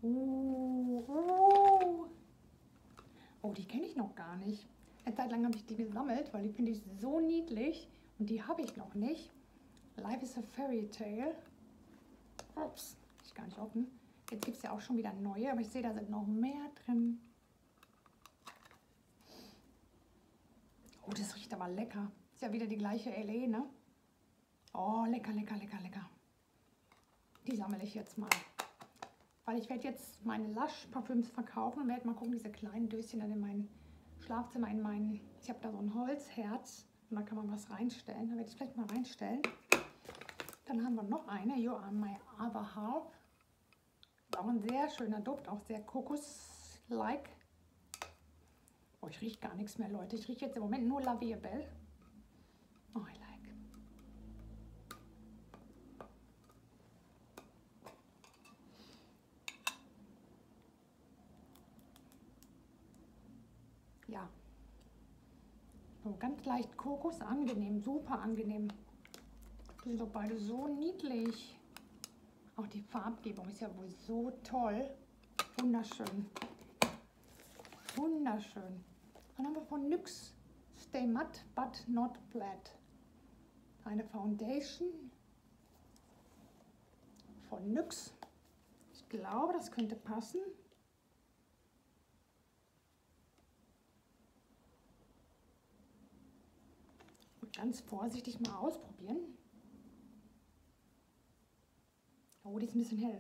S1: Uh, uh. Oh, die kenne ich noch gar nicht. Eine Zeit lang habe ich die gesammelt, weil die finde ich so niedlich. Und die habe ich noch nicht. Life is a Fairy Tale. Ups, ich gar nicht offen. Jetzt gibt es ja auch schon wieder neue, aber ich sehe, da sind noch mehr drin. Oh, das riecht aber lecker. Ist ja wieder die gleiche L E, ne? Oh, lecker, lecker, lecker, lecker. Die sammle ich jetzt mal. Weil ich werde jetzt meine Lush-Parfüms verkaufen und werde mal gucken, diese kleinen Döschen dann in mein Schlafzimmer, in mein... Ich habe da so ein Holzherz und da kann man was reinstellen. Da werde ich vielleicht mal reinstellen. Dann haben wir noch eine, You Are My Other Half. Auch ein sehr schöner Duft, auch sehr Kokos-like. Oh, ich rieche gar nichts mehr, Leute. Ich rieche jetzt im Moment nur La Vie est Belle. Oh, I like. Ja. So, ganz leicht Kokos, angenehm, super angenehm. Die sind doch beide so niedlich. Auch die Farbgebung ist ja wohl so toll. Wunderschön. Wunderschön. Dann haben wir von N Y X Stay Matte But Not Flat. Eine Foundation von N Y X. Ich glaube, das könnte passen. Ganz vorsichtig mal ausprobieren. Oh, die ist ein bisschen hell.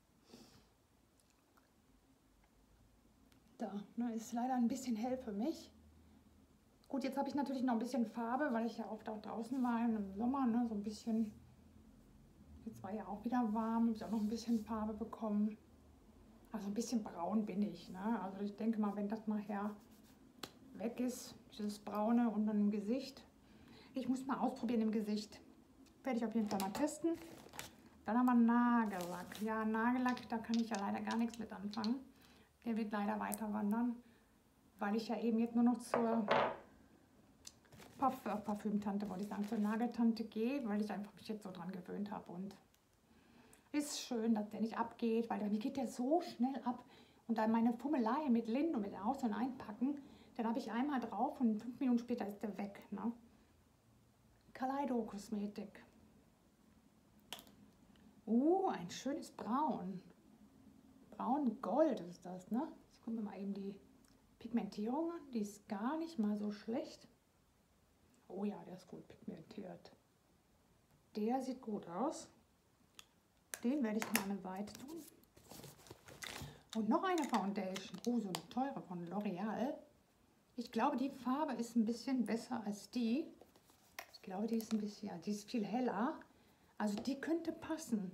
S1: Da, ne, ist leider ein bisschen hell für mich. Gut, jetzt habe ich natürlich noch ein bisschen Farbe, weil ich ja oft auch draußen war im Sommer, ne, so ein bisschen. Jetzt war ja auch wieder warm, habe ich auch noch ein bisschen Farbe bekommen. Also ein bisschen braun bin ich, ne? Also ich denke mal, wenn das nachher weg ist, dieses Braune und dann im Gesicht. Ich muss mal ausprobieren im Gesicht. Werde ich auf jeden Fall mal testen. Dann haben wir Nagellack. Ja, Nagellack, da kann ich ja leider gar nichts mit anfangen. Der wird leider weiter wandern, weil ich ja eben jetzt nur noch zur Parfümtante, wollte ich sagen, zur Nageltante gehe, weil ich einfach mich jetzt so dran gewöhnt habe. Und ist schön, dass der nicht abgeht, weil dann geht der so schnell ab. Und dann meine Fummelei mit Lind und mit Aus- und Einpacken, dann habe ich einmal drauf und fünf Minuten später ist der weg. Ne? Kaleido Kosmetik. Oh, ein schönes Braun. Braun-Gold ist das, ne? Jetzt gucken wir mal eben die Pigmentierung an. Die ist gar nicht mal so schlecht. Oh ja, der ist gut pigmentiert. Der sieht gut aus. Den werde ich mal an eine Seite tun. Und noch eine Foundation. Oh, so eine teure von L'Oreal. Ich glaube, die Farbe ist ein bisschen besser als die. Ich glaube, die ist ein bisschen, ja, die ist viel heller. Also die könnte passen.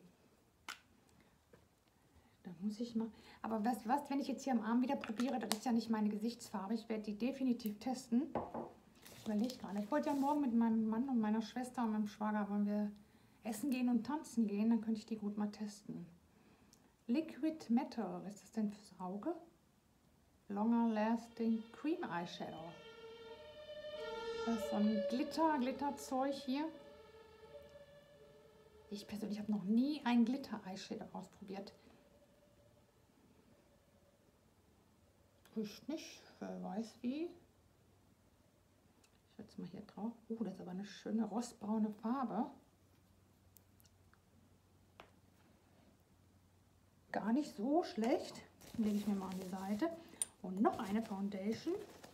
S1: Da muss ich mal. Aber was, was, wenn ich jetzt hier am Arm wieder probiere, das ist ja nicht meine Gesichtsfarbe. Ich werde die definitiv testen. Ich überlege gerade. Ich wollte ja morgen mit meinem Mann und meiner Schwester und meinem Schwager, wollen wir essen gehen und tanzen gehen, dann könnte ich die gut mal testen. Liquid Metal, was ist das denn fürs Auge? Longer Lasting Cream Eyeshadow. Das ist so ein Glitter, Glitterzeug hier. Ich persönlich habe noch nie ein Glitter-Eyeshadow ausprobiert. Riecht nicht, wer weiß wie. Ich setze mal hier drauf. Oh, das ist aber eine schöne rostbraune Farbe. Gar nicht so schlecht. Lege ich mir mal an die Seite. Und noch eine Foundation.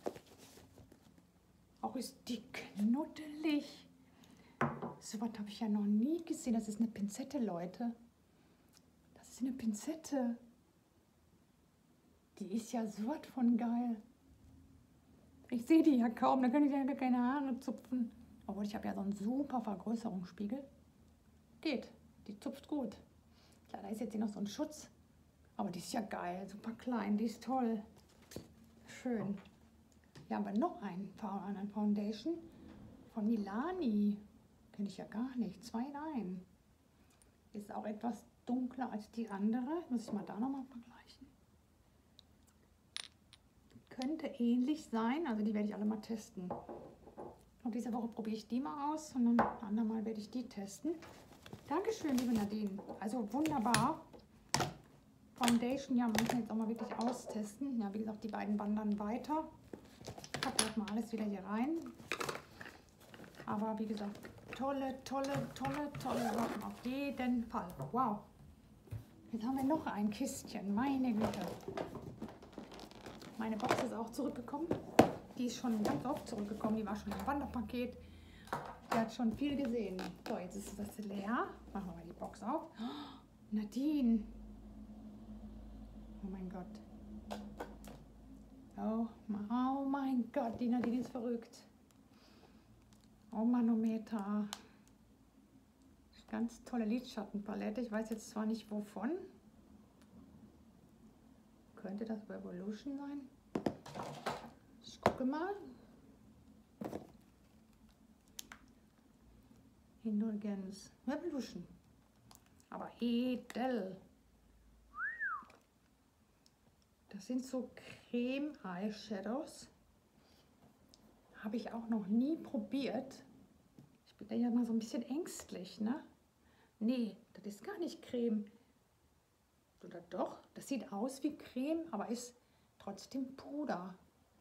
S1: Auch ist die knuddelig. So was habe ich ja noch nie gesehen. Das ist eine Pinzette, Leute. Das ist eine Pinzette. Die ist ja so was von geil. Ich sehe die ja kaum. Da kann ich ja gar keine Haare zupfen. Obwohl, ich habe ja so einen super Vergrößerungsspiegel. Geht. Die zupft gut. Klar, da ist jetzt hier noch so ein Schutz. Aber die ist ja geil. Super klein. Die ist toll. Schön. Hier haben wir noch einen, eine Foundation von Milani. Kenne ich ja gar nicht. Zwei in einem. Ist auch etwas dunkler als die andere. Muss ich mal da nochmal vergleichen. Könnte ähnlich sein. Also die werde ich alle mal testen. Und diese Woche probiere ich die mal aus. Und dann ein andermal werde ich die testen. Dankeschön, liebe Nadine. Also wunderbar. Foundation, ja, müssen wir jetzt auch mal wirklich austesten. Ja, wie gesagt, die beiden wandern weiter. Ich packe halt mal alles wieder hier rein. Aber wie gesagt, tolle, tolle, tolle, tolle Sachen auf jeden Fall. Wow. Jetzt haben wir noch ein Kistchen, meine Güte. Meine Box ist auch zurückgekommen. Die ist schon ganz oft zurückgekommen. Die war schon im Wanderpaket. Die hat schon viel gesehen. So, jetzt ist das leer. Machen wir mal die Box auf. Oh, Nadine. Oh mein Gott. Oh, oh mein Gott, die Nadine ist verrückt. Oh Manometer. Ganz tolle Lidschattenpalette. Ich weiß jetzt zwar nicht wovon. Könnte das Revolution sein? Ich gucke mal. Indulgenz. Revolution. Aber edel. Das sind so Creme Eyeshadows. Habe ich auch noch nie probiert. Ich bin da ja mal so ein bisschen ängstlich, ne? Nee, das ist gar nicht Creme. Oder doch? Das sieht aus wie Creme, aber ist trotzdem Puder.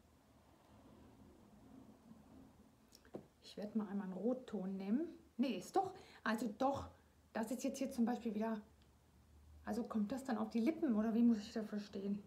S1: Ich werde mal einmal einen Rotton nehmen. Nee, ist doch. Also doch. Das ist jetzt hier zum Beispiel wieder. Also kommt das dann auf die Lippen oder wie muss ich das verstehen?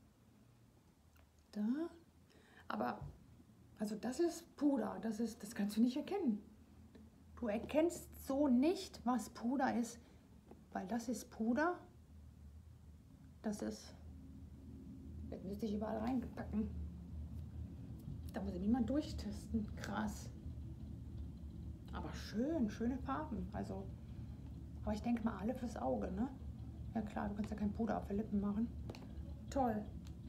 S1: Da. Aber, also das ist Puder. Das ist, das kannst du nicht erkennen. Du erkennst so nicht, was Puder ist, weil das ist Puder. Das ist, das müsste ich überall reinpacken. Da muss ich niemand durchtesten. Krass. Aber schön, schöne Farben. Also, aber ich denke mal alle fürs Auge, ne? Ja klar, du kannst ja kein Puder auf die Lippen machen. Toll.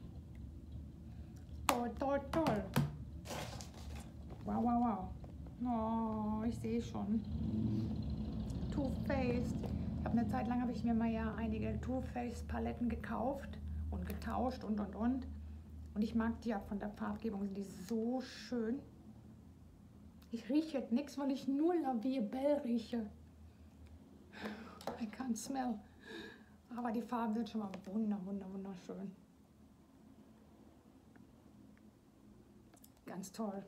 S1: Toll, toll, toll. Wow, wow, wow. Oh, ich sehe schon. Too Faced. Ich habe eine Zeit lang habe ich mir mal ja einige Too Faced Paletten gekauft und getauscht und und und. Und ich mag die ja von der Farbgebung, sind die so schön. Ich rieche jetzt nichts, weil ich nur La Vie Belle rieche. I can't smell. Aber die Farben sind schon mal wunder, wunder, wunderschön. Ganz toll.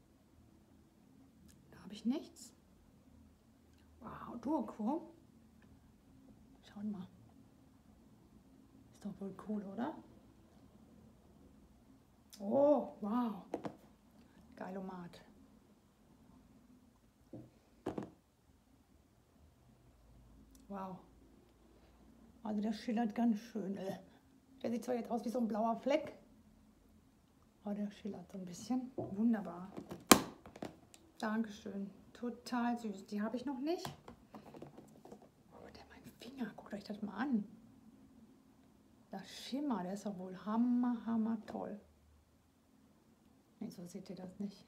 S1: Da habe ich nichts. Wow, Duoquo. Schaut mal. Ist doch wohl cool, oder? Oh, wow. Geilomat. Wow. Also der schillert ganz schön. Der sieht zwar jetzt aus wie so ein blauer Fleck, aber der schillert so ein bisschen. Wunderbar. Dankeschön. Total süß. Die habe ich noch nicht. Oh, der mein Finger. Guckt euch das mal an. Das Schimmer, der ist doch wohl hammer, hammer toll. Nee, so seht ihr das nicht.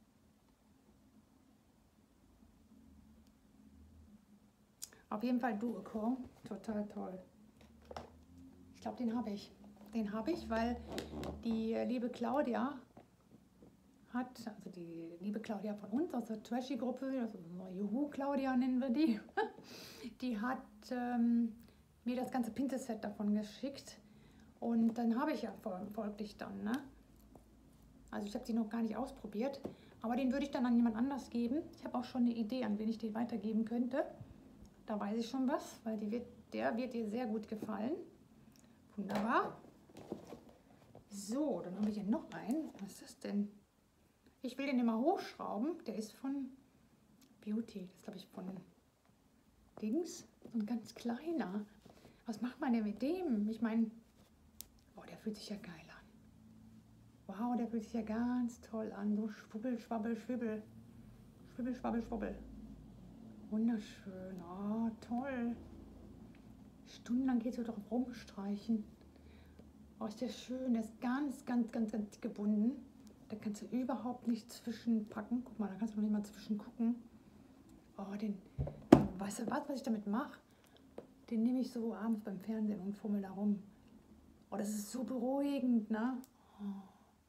S1: Auf jeden Fall Duoquo. Total toll. Ich glaube, den habe ich. Den habe ich, weil die liebe Claudia hat, also die liebe Claudia von uns aus der Trashy-Gruppe, also Juhu Claudia nennen wir die, die hat ähm, mir das ganze Pinselset davon geschickt und dann habe ich ja folglich dann, ne? Also ich habe die noch gar nicht ausprobiert, aber den würde ich dann an jemand anders geben. Ich habe auch schon eine Idee, an wen ich den weitergeben könnte. Da weiß ich schon was, weil die wird, der wird dir sehr gut gefallen. Wunderbar. So, dann habe ich hier noch einen. Was ist das denn? Ich will den immer hochschrauben. Der ist von Beauty. Das ist, glaube ich, von Dings. So ein ganz kleiner. Was macht man denn mit dem? Ich meine, oh, der fühlt sich ja geil an. Wow, der fühlt sich ja ganz toll an. So schwubbel, schwabbel, schwibbel. Schwibbel, schwabbel, schwubbel. Wunderschön. Oh, toll. Stundenlang geht so drauf rumstreichen. Oh, ist der schön. Der ist ganz, ganz, ganz, ganz dick gebunden. Da kannst du überhaupt nicht zwischenpacken. Guck mal, da kannst du noch nicht mal zwischen gucken. Oh, den, weißt du was, was ich damit mache? Den nehme ich so abends beim Fernsehen und fummel da rum. Oh, das ist so beruhigend, ne? Oh,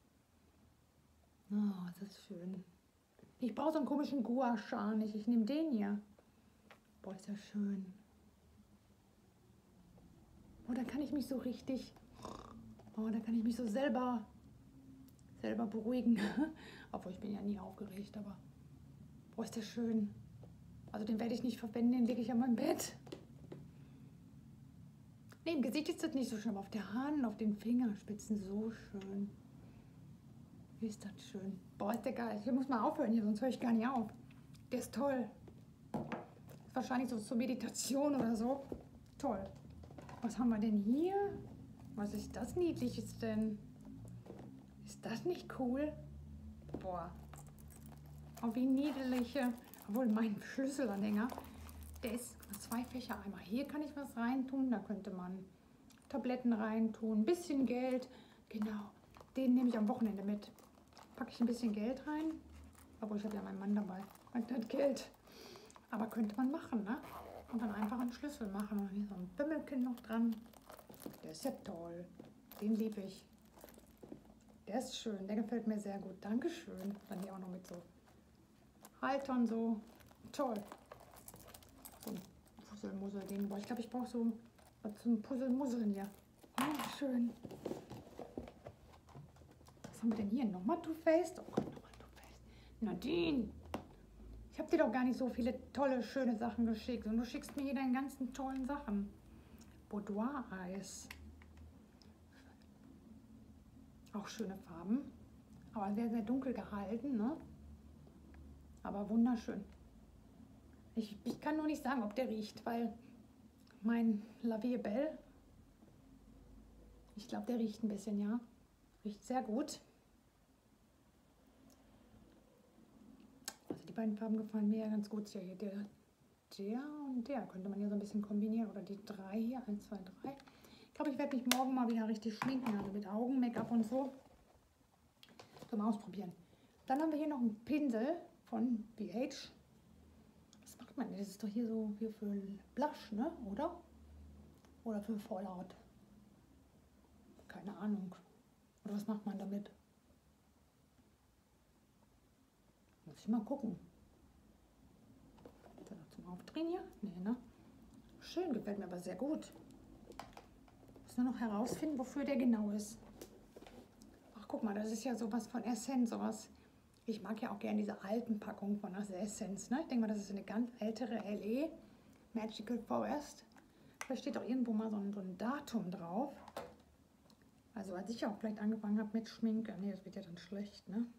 S1: oh das ist schön. Ich brauche so einen komischen Gua-Sha nicht. Ich nehme den hier. Boah, ist ja schön. Oh, da kann ich mich so richtig, oh, da kann ich mich so selber, selber beruhigen. Obwohl, ich bin ja nie aufgeregt, aber, oh, ist der schön. Also den werde ich nicht verwenden, den lege ich an mein Bett. Nee, im Gesicht ist das nicht so schön, aber auf der Hand, auf den Fingerspitzen so schön. Wie ist das schön. Boah, ist der geil. Ich muss mal aufhören hier, sonst höre ich gar nicht auf. Der ist toll. Ist wahrscheinlich so zur Meditation oder so. Toll. Was haben wir denn hier? Was ist das Niedliches denn? Ist das nicht cool? Boah. Oh, wie niedliche. Obwohl, mein Schlüsselanhänger, der ist zwei Fächer. Einmal hier kann ich was reintun, da könnte man Tabletten reintun, ein bisschen Geld. Genau, den nehme ich am Wochenende mit. Packe ich ein bisschen Geld rein. Obwohl, ich habe ja meinen Mann dabei. Und hat Geld. Aber könnte man machen, ne? Und dann einfach einen Schlüssel machen. Und hier so ein Bimmelchen noch dran. Der ist ja toll. Den liebe ich. Der ist schön. Der gefällt mir sehr gut. Dankeschön. Dann hier auch noch mit so Haltern so. Toll. So ein Puzzlemussel-Ding. Ich glaube, ich brauche so was zum Puzzle-Musseln hier. Oh, schön. Was haben wir denn hier? Nochmal Too Faced? Oh Gott, nochmal Too Faced. Nadine, ich habe dir doch gar nicht so viele tolle, schöne Sachen geschickt. Und du schickst mir hier deine ganzen tollen Sachen. Boudoir-Eis. Auch schöne Farben. Aber sehr, sehr dunkel gehalten, ne? Aber wunderschön. Ich, ich kann nur nicht sagen, ob der riecht, weil mein La Vie est Belle, ich glaube, der riecht ein bisschen, ja. Riecht sehr gut. Also die beiden Farben gefallen mir ja ganz gut. Ja, hier der, der und der könnte man hier so ein bisschen kombinieren. Oder die drei hier, eins, zwei, drei. Ich glaube, ich werde mich morgen mal wieder richtig schminken, also mit Augen, Make-up und so. Zum Ausprobieren. Dann haben wir hier noch einen Pinsel von B H. Was macht man? Das ist doch hier so hier für Blush, ne? Oder? Oder für Fallout. Keine Ahnung. Oder was macht man damit? Muss ich mal gucken. Ist der noch zum Aufdrehen hier? Nee, ne? Schön, gefällt mir aber sehr gut. Muss nur noch herausfinden, wofür der genau ist. Ach, guck mal, das ist ja sowas von Essence, sowas. Ich mag ja auch gerne diese alten Packungen von Essence, ne? Ich denke mal, das ist eine ganz ältere L E, Magical Forest. Da steht auch irgendwo mal so ein, so ein Datum drauf. Also als ich auch vielleicht angefangen habe mit Schminke, nee, das wird ja dann schlecht, ne?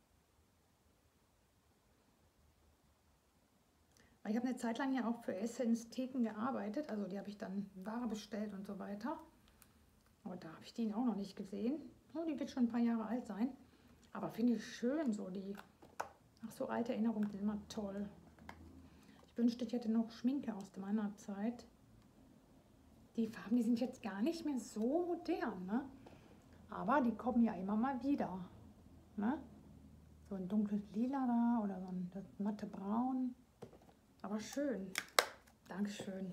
S1: Weil ich habe eine Zeit lang ja auch für Essence-Theken gearbeitet, also die habe ich dann Ware bestellt und so weiter. Aber da habe ich die auch noch nicht gesehen. Oh, die wird schon ein paar Jahre alt sein. Aber finde ich schön, so die, ach so alte Erinnerungen sind immer toll. Ich wünschte, ich hätte noch Schminke aus meiner Zeit. Die Farben, die sind jetzt gar nicht mehr so modern, ne? Aber die kommen ja immer mal wieder, ne? So ein dunkles Lila da oder so ein das matte Braun. Aber schön. Dankeschön.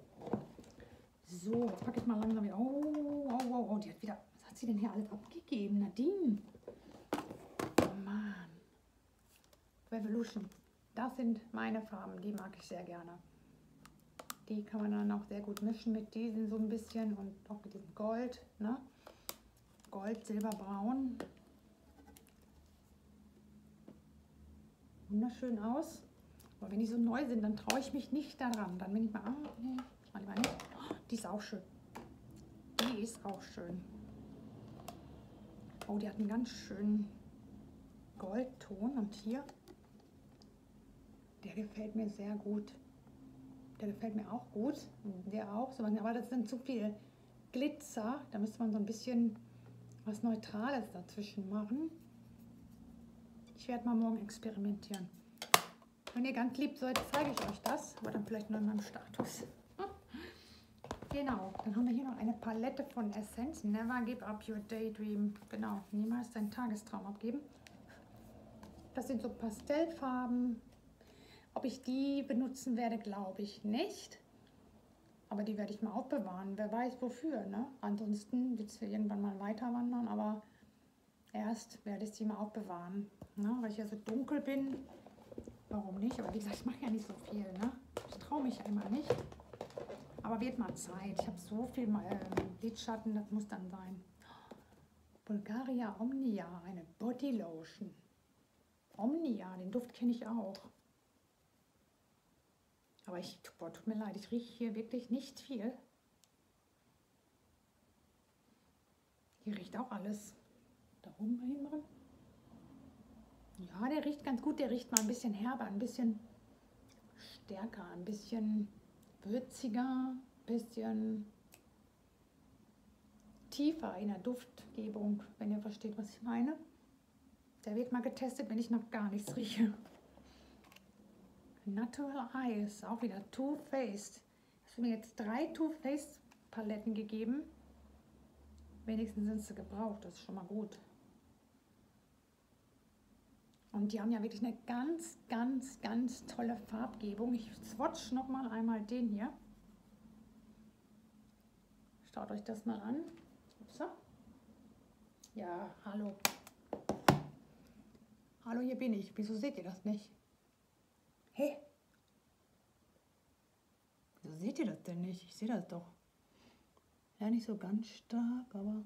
S1: So, jetzt packe ich mal langsam wieder. Oh, oh, oh, oh, die hat wieder, was hat sie denn hier alles abgegeben? Nadine. Oh Mann. Revolution. Das sind meine Farben, die mag ich sehr gerne. Die kann man dann auch sehr gut mischen mit diesen so ein bisschen und auch mit diesem Gold, ne? Gold, Silber, Braun. Wunderschön aus. Aber wenn die so neu sind, dann traue ich mich nicht daran. Dann bin ich mal, ah, nee, ich meine mal nicht. Oh, die ist auch schön. Die ist auch schön. Oh, die hat einen ganz schönen Goldton. Und hier, der gefällt mir sehr gut. Der gefällt mir auch gut. Der auch. Aber das sind zu viel Glitzer. Da müsste man so ein bisschen was Neutrales dazwischen machen. Ich werde mal morgen experimentieren. Wenn ihr ganz lieb seid, zeige ich euch das. Aber dann vielleicht nur in meinem Status. Genau. Dann haben wir hier noch eine Palette von Essence. Never give up your daydream. Genau. Niemals deinen Tagestraum abgeben. Das sind so Pastellfarben. Ob ich die benutzen werde, glaube ich nicht. Aber die werde ich mal aufbewahren. Wer weiß wofür, ne? Ansonsten wird es irgendwann mal weiter wandern, aber erst werde ich sie mal aufbewahren. Ne? Weil ich ja so dunkel bin. Warum nicht? Aber wie gesagt, ich mache ja nicht so viel, ne? Ich traue mich einmal nicht. Aber wird mal Zeit. Ich habe so viel äh, Lidschatten, das muss dann sein. Bulgaria Omnia, eine Body Lotion. Omnia, den Duft kenne ich auch. Aber ich, boah, tut mir leid, ich rieche hier wirklich nicht viel. Hier riecht auch alles. Da oben mal hinmachen. Ja, der riecht ganz gut. Der riecht mal ein bisschen herber, ein bisschen stärker, ein bisschen würziger, ein bisschen tiefer in der Duftgebung, wenn ihr versteht, was ich meine. Der wird mal getestet, wenn ich noch gar nichts rieche. Natural Eyes, auch wieder Too Faced. Es haben mir jetzt drei Too Faced Paletten gegeben. Wenigstens sind sie gebraucht, das ist schon mal gut. Und die haben ja wirklich eine ganz, ganz, ganz tolle Farbgebung. Ich swatch noch mal einmal den hier. Schaut euch das mal an. Upsa. Ja, hallo. Hallo, hier bin ich. Wieso seht ihr das nicht? Hey. Wieso seht ihr das denn nicht? Ich sehe das doch. Ja, nicht so ganz stark, aber...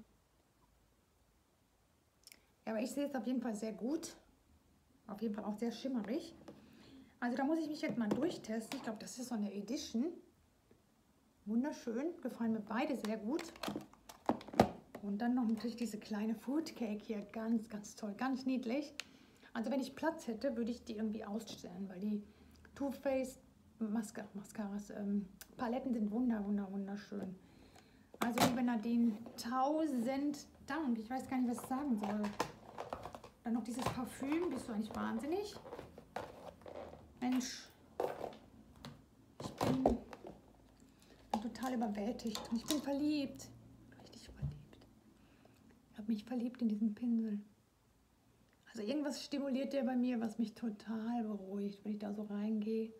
S1: Ja, aber ich sehe es auf jeden Fall sehr gut. Auf jeden Fall auch sehr schimmerig. Also da muss ich mich jetzt mal durchtesten. Ich glaube, das ist so eine Edition. Wunderschön. Gefallen mir beide sehr gut. Und dann noch natürlich diese kleine Food Cake hier. Ganz, ganz toll. Ganz niedlich. Also wenn ich Platz hätte, würde ich die irgendwie ausstellen, weil die Too Faced Mascar Mascaras, ähm, Paletten sind wunder, wunder, wunderschön. Also liebe Nadine, tausend Dank. Ich weiß gar nicht, was ich sagen soll. Dann noch dieses Parfüm. Bist du eigentlich wahnsinnig? Mensch, ich bin, bin total überwältigt und ich bin verliebt. Richtig verliebt. Ich habe mich verliebt in diesen Pinsel. Also irgendwas stimuliert der bei mir, was mich total beruhigt, wenn ich da so reingehe.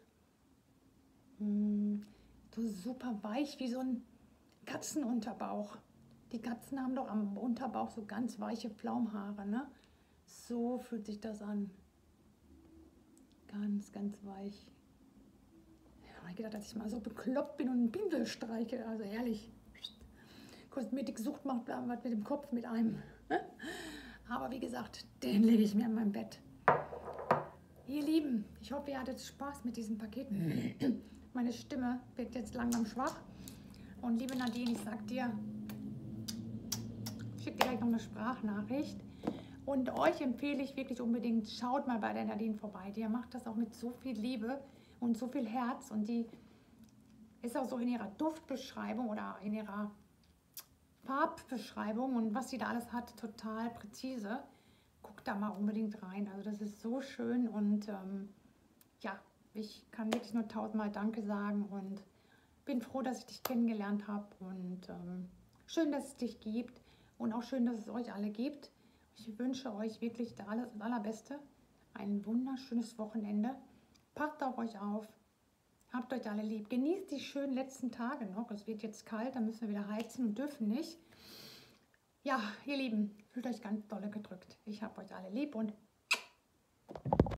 S1: Hm, so super weich wie so ein Katzenunterbauch. Die Katzen haben doch am Unterbauch so ganz weiche Pflaumhaare, ne? So fühlt sich das an. Ganz, ganz weich. Ich habe gedacht, dass ich mal so bekloppt bin und einen Pinsel streiche. Also ehrlich. Kosmetiksucht macht was mit dem Kopf mit einem. Aber wie gesagt, den lege ich mir in mein Bett. Ihr Lieben, ich hoffe, ihr hattet Spaß mit diesem Paket. Meine Stimme wird jetzt langsam schwach. Und liebe Nadine, ich sag dir, ich schicke dir gleich noch eine Sprachnachricht. Und euch empfehle ich wirklich unbedingt, schaut mal bei der Nadine vorbei. Die macht das auch mit so viel Liebe und so viel Herz. Und die ist auch so in ihrer Duftbeschreibung oder in ihrer Farbbeschreibung und was sie da alles hat, total präzise. Guckt da mal unbedingt rein. Also das ist so schön und ähm, ja, ich kann wirklich nur tausendmal Danke sagen und bin froh, dass ich dich kennengelernt habe und ähm, schön, dass es dich gibt und auch schön, dass es euch alle gibt. Ich wünsche euch wirklich das Allerbeste, ein wunderschönes Wochenende. Passt auf euch auf, habt euch alle lieb. Genießt die schönen letzten Tage noch. Es wird jetzt kalt, dann müssen wir wieder heizen und dürfen nicht. Ja, ihr Lieben, fühlt euch ganz dolle gedrückt. Ich habe euch alle lieb und